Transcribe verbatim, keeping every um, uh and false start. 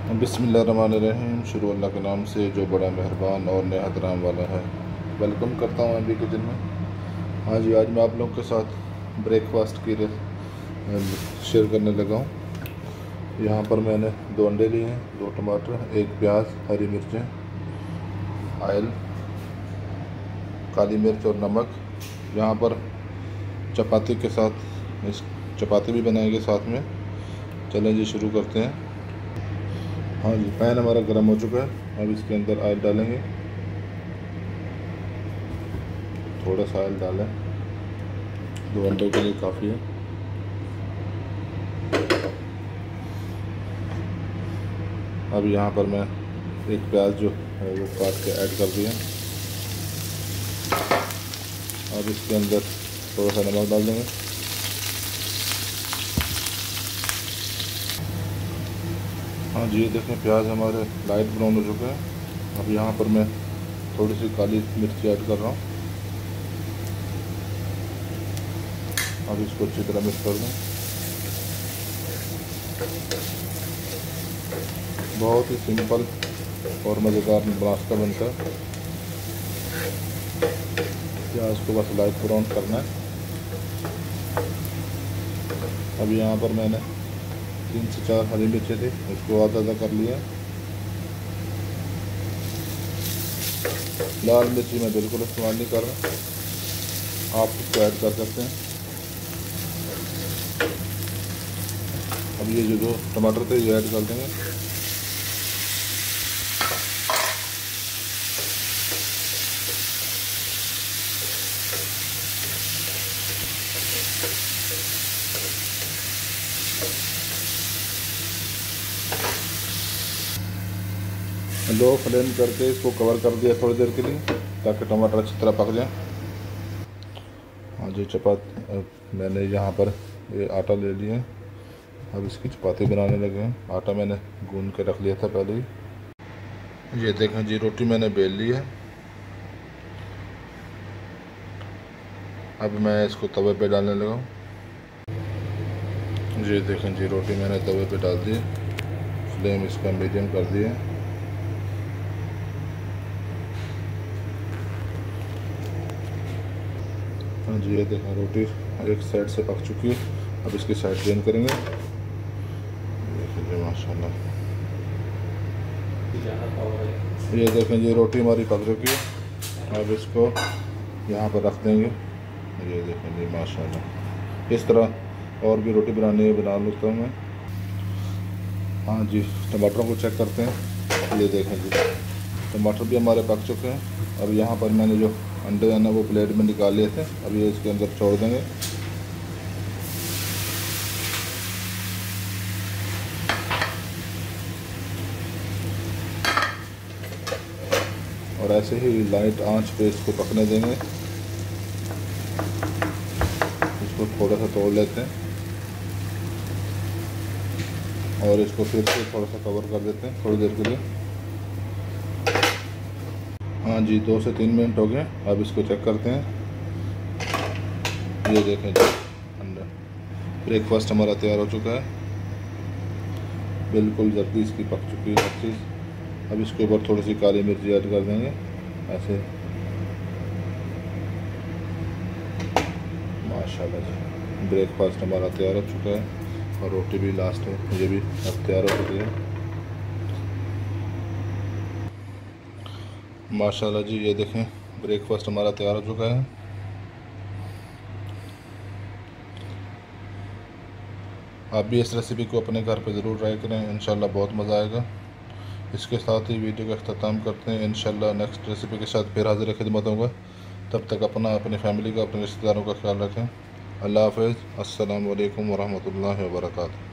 बिस्मिल्लाहिर्रहमानिर्रहीम। शुरू अल्लाह के नाम से जो बड़ा मेहरबान और नहायत रहम वाला है। वेलकम करता हूँ अभी किचन में। हाँ जी, आज मैं आप लोगों के साथ ब्रेकफास्ट की शेयर करने लगा हूँ। यहाँ पर मैंने दो अंडे लिए हैं, दो टमाटर, एक प्याज, हरी मिर्चें, आयल, काली मिर्च और नमक। यहाँ पर चपाती के साथ इस चपाती भी बनाएंगे साथ में। चलें जी, शुरू करते हैं। हाँ जी, पैन हमारा गर्म हो चुका है। अब इसके अंदर ऑयल डालेंगे, थोड़ा सा ऑयल डालें, दो अंडों के लिए काफ़ी है। अब यहाँ पर मैं एक प्याज जो है वो काट के ऐड कर दिया। अब इसके अंदर थोड़ा सा नमक डाल देंगे। हाँ जी, ये देखें प्याज हमारे लाइट ब्राउन हो चुके हैं। अब यहाँ पर मैं थोड़ी सी काली मिर्च ऐड कर रहा हूँ। अब इसको अच्छी तरह मिक्स कर दें। बहुत ही सिंपल और मज़ेदार नाश्ता बनता है। प्याज को बस लाइट ब्राउन करना है। अब यहाँ पर मैंने तीन से चार हरी मिर्चें थी, उसको आधा आधा कर लिया। लाल मिर्ची मैं बिल्कुल इस्तेमाल नहीं कर रहा, आप इसको ऐड कर सकते हैं। अब ये जो दो टमाटर थे ये ऐड कर देंगे। लो फ्लेम करके इसको कवर कर दिया थोड़ी देर के लिए, ताकि टमाटर अच्छी तरह पक जाए। हाँ जी, चपाती मैंने यहाँ पर ये आटा ले लिया। अब इसकी चपाती बनाने लगे हैं। आटा मैंने गूंद के रख लिया था पहले ही। ये देखें जी, रोटी मैंने बेल ली है। अब मैं इसको तवे पे डालने लगा हूँ। ये देखें जी, रोटी मैंने तवे पे डाल दी। फ्लेम इसका मीडियम कर दिया। हाँ जी, ये देखें रोटी एक साइड से पक चुकी है। अब इसकी साइड चेंज करेंगे। देखिए माशाल्लाह, ये देखें जी रोटी हमारी पक चुकी है। अब इसको यहाँ पर रख देंगे। ये देखें जी माशाल्लाह, इस तरह और भी रोटी बनानी है बना लेता हूँ मैं। हाँ जी, टमाटरों को चेक करते हैं। ये देखें जी, टमाटर भी हमारे पक चुके हैं। अब यहाँ पर मैंने जो अंडे हैं ना वो प्लेट में निकाल लिए थे, अब ये इसके अंदर छोड़ देंगे। और ऐसे ही लाइट आंच पे इसको पकने देंगे। इसको थोड़ा सा तोड़ लेते हैं और इसको फिर से थोड़ा सा कवर कर देते हैं थोड़ी देर के लिए। हाँ जी, दो से तीन मिनट हो गए। अब इसको चेक करते हैं। ये देखें जी, अंडा ब्रेकफास्ट हमारा तैयार हो चुका है। बिल्कुल जल्दी इसकी पक चुकी है हर चीज़। अब इसके ऊपर थोड़ी सी काली मिर्ची ऐड कर देंगे ऐसे। माशाल्लाह जी, ब्रेकफास्ट हमारा तैयार हो चुका है और रोटी भी लास्ट में ये भी अब तैयार हो चुकी है। माशाल्लाह जी, ये देखें ब्रेकफास्ट हमारा तैयार हो चुका है। आप भी इस रेसिपी को अपने घर पे ज़रूर ट्राई करें, इंशाल्लाह बहुत मज़ा आएगा। इसके साथ ही वीडियो का अख्ताम करते हैं। इंशाल्लाह नेक्स्ट रेसिपी के साथ फिर हाजिर खिदमत होगा। तब तक अपना, अपनी फैमिली का, अपने रिश्तेदारों का ख्याल रखें। अल्लाह हाफ़िज़। अस्सलामु अलैकुम वरहमतुल्लाहि वबरकातुहू।